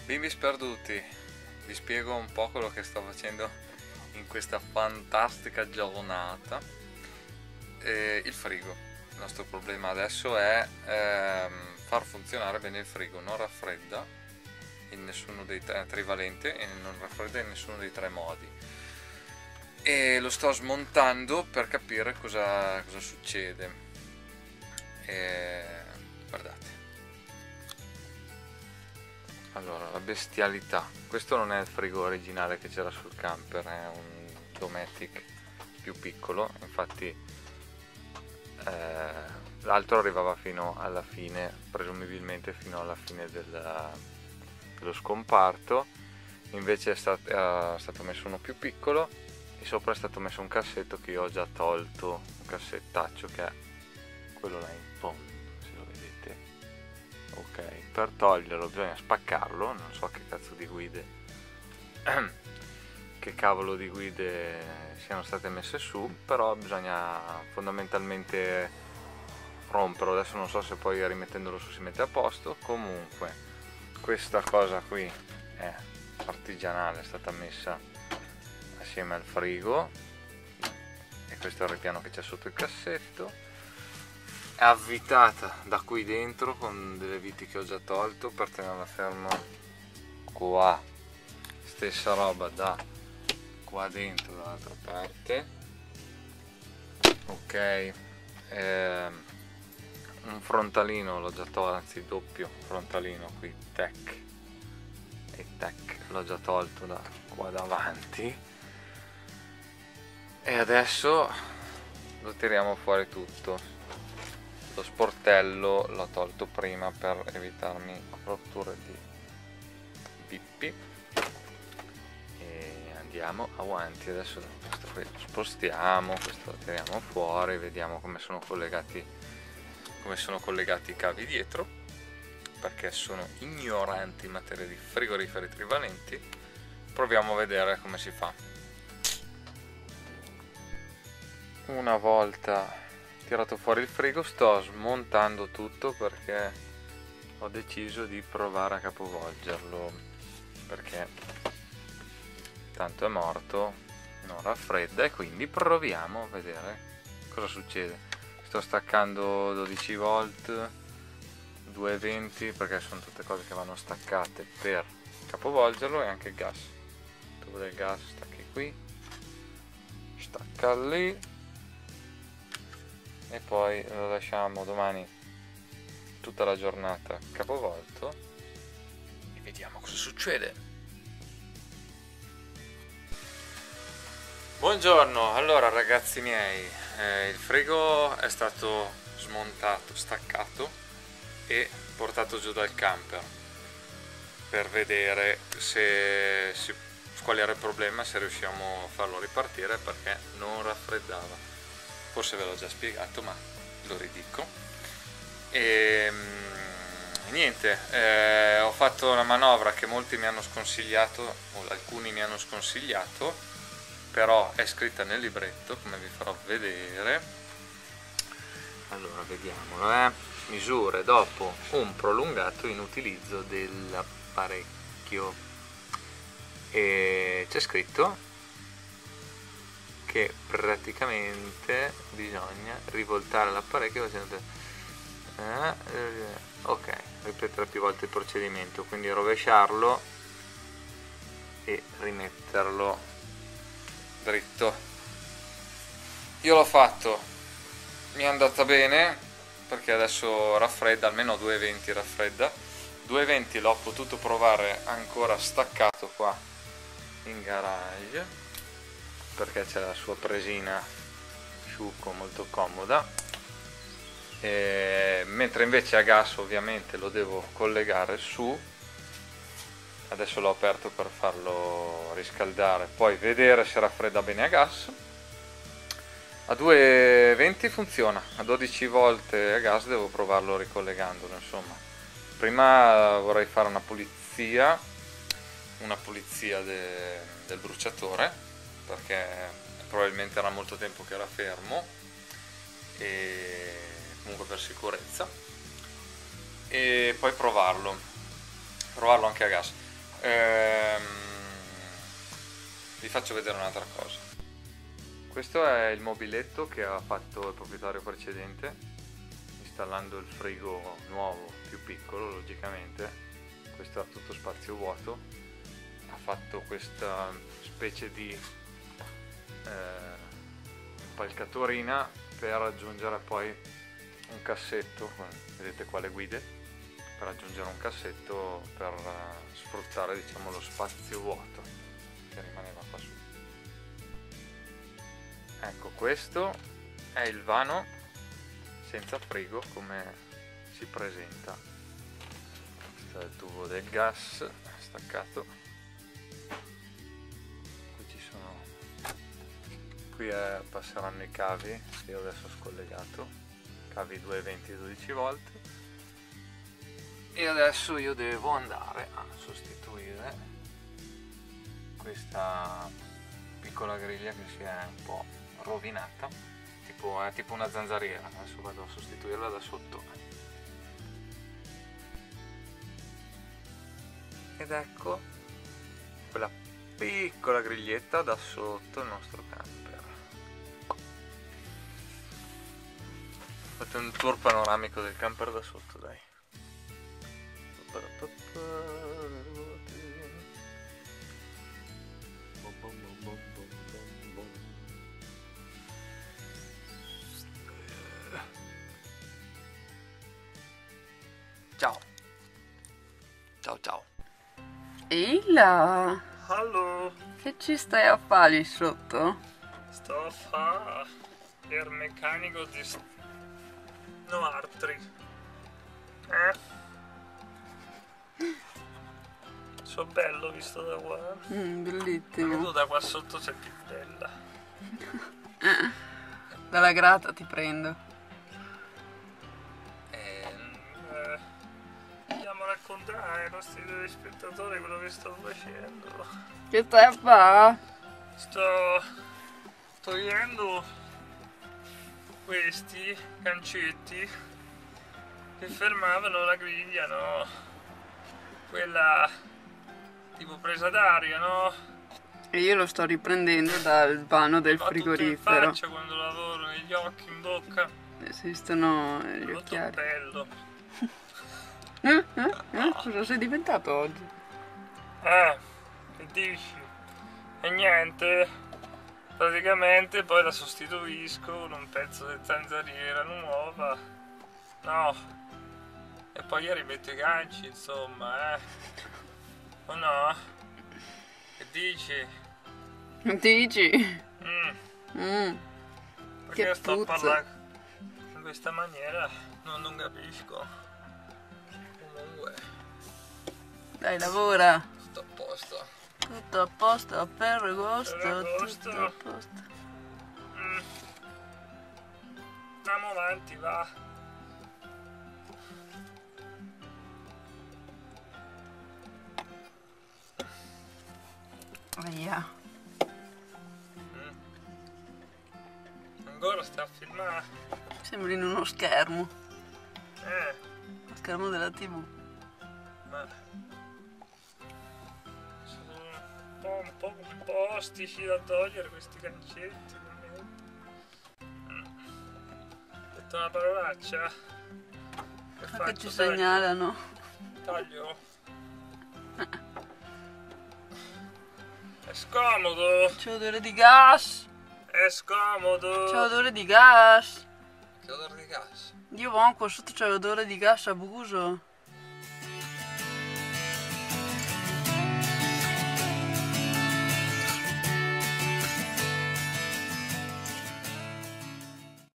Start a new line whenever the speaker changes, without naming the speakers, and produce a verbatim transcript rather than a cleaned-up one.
Bimbi sperduti, vi spiego un po' quello che sto facendo in questa fantastica giornata. E il frigo, il nostro problema adesso è ehm, far funzionare bene il frigo, non raffredda in nessuno dei tre, trivalente, e non raffredda in nessuno dei tre modi. E lo sto smontando per capire cosa, cosa succede. E, guardate. Allora, la bestialità. Questo non è il frigo originale che c'era sul camper, è un Dometic più piccolo. Infatti eh, l'altro arrivava fino alla fine, presumibilmente fino alla fine del, dello scomparto. Invece è stato, è stato messo uno più piccolo e sopra è stato messo un cassetto che io ho già tolto, un cassettaccio che è quello là in fondo. Ok, per toglierlo bisogna spaccarlo, non so che cazzo di guide, che cavolo di guide siano state messe su, però bisogna fondamentalmente romperlo. Adesso non so se poi rimettendolo su si mette a posto. Comunque questa cosa qui è artigianale, è stata messa assieme al frigo, e questo è il ripiano che c'è sotto il cassetto. È avvitata da qui dentro con delle viti che ho già tolto per tenerla ferma qua. Stessa roba da qua dentro dall'altra parte. Ok, ehm, un frontalino l'ho già tolto, anzi doppio frontalino qui, tech e tech, l'ho già tolto da qua davanti, e adesso lo tiriamo fuori tutto. Lo sportello l'ho tolto prima per evitarmi rotture di bippi, e andiamo avanti. Adesso questo qui lo spostiamo, questo lo tiriamo fuori, vediamo come sono collegati come sono collegati i cavi dietro, perché sono ignoranti in materia di frigoriferi trivalenti. Proviamo a vedere come si fa. Una volta tirato fuori il frigo sto smontando tutto, perché ho deciso di provare a capovolgerlo, perché tanto è morto, non raffredda, e quindi proviamo a vedere cosa succede. Sto staccando dodici volt, duecentoventi, perché sono tutte cose che vanno staccate per capovolgerlo, e anche il gas. Il tubo del gas stacchi qui, stacca lì, e poi lo lasciamo domani tutta la giornata capovolto e vediamo cosa succede. Buongiorno, allora ragazzi miei, eh, il frigo è stato smontato, staccato e portato giù dal camper per vedere se, se qual era il problema, se riusciamo a farlo ripartire, perché non raffreddava. Forse ve l'ho già spiegato, ma lo ridico. E niente, eh, ho fatto una manovra che molti mi hanno sconsigliato, o alcuni mi hanno sconsigliato, però è scritta nel libretto, come vi farò vedere. Allora, vediamolo, eh. Misure dopo un prolungato inutilizzo dell'apparecchio, e c'è scritto che praticamente bisogna rivoltare l'apparecchio facendo eh, eh, ok, ripetere più volte il procedimento, quindi rovesciarlo e rimetterlo dritto. Io l'ho fatto, mi è andata bene, perché adesso raffredda, almeno duecentoventi raffredda. duecentoventi l'ho potuto provare ancora staccato qua in garage, perché c'è la sua presina sciuco molto comoda, e mentre invece a gas ovviamente lo devo collegare su. Adesso l'ho aperto per farlo riscaldare, poi vedere se raffredda bene a gas. A duecentoventi funziona, a dodici volt a gas devo provarlo ricollegandolo. Insomma, prima vorrei fare una pulizia una pulizia de, del bruciatore, perché probabilmente era molto tempo che era fermo, e comunque per sicurezza, e poi provarlo provarlo anche a gas. Ehm, vi faccio vedere un'altra cosa. Questo è il mobiletto che ha fatto il proprietario precedente, installando il frigo nuovo più piccolo, logicamente. Questo ha tutto spazio vuoto. Ha fatto questa specie di eh, impalcatorina per aggiungere poi un cassetto, vedete qua le guide, per aggiungere un cassetto per uh, sfruttare, diciamo, lo spazio vuoto che rimaneva qua su. Ecco, questo è il vano senza frigo come si presenta. Questo è il tubo del gas staccato. Qui ci sono, qui è, passeranno i cavi che io adesso ho scollegato, cavi duecentoventi e dodici volt. E adesso io devo andare a sostituire questa piccola griglia che si è un po' rovinata, tipo, è tipo una zanzariera. Adesso vado a sostituirla da sotto. Ed ecco quella piccola griglietta da sotto il nostro camper. Fate un tour panoramico del camper da sotto, dai. Ciao. Ciao ciao.
Ehi là,
Allo,
che ci stai a fare lì sotto?
sto a fare il meccanico di s- no altri. Eh? So bello visto da qua.
Mm,
Venuto
bellissimo.
da qua sotto c'è più bella.
Dalla grata ti prendo.
Eh, eh, andiamo a raccontare ai nostri telespettatori quello che sto facendo.
Che stai a fare?
Sto togliendo questi gancetti che fermavano la griglia, no? Quella tipo presa d'aria, no?
E io lo sto riprendendo dal vano del
Ma tutto in
frigorifero.
faccia quando lavoro, negli occhi, in bocca,
Esistono gli
molto
occhiali.
bello.
Eh? Eh? Eh? Cosa sei diventato oggi?
Eh, che dici? E niente, praticamente poi la sostituisco con un pezzo di zanzariera nuova, no? E poi gli rimetto i ganci, insomma, eh? O no? Che dici?
Dici?
Mm,
Mm,
perché
che
sto a
puzza.
parlare in questa maniera? Non, non capisco. Comunque,
Dai, lavora.
sto a posto.
Tutto a posto, per agosto,
Ferragosto.
tutto a posto.
Mm. Andiamo avanti, va.
Via.
Mm. Ancora sta a filmare?
Sembri in uno schermo.
Eh,
Lo schermo della tivù.
ma sono un po', un po', un po' ostici da togliere questi gancetti. Mm. Ho detto una parolaccia. Che
Ma che
faccio?
ci
Taglio?
segnalano.
Taglio? È scomodo!
C'è odore di gas.
È scomodo!
C'è odore di gas.
Che odore di gas?
Dio buono, qua sotto c'è odore di gas abuso.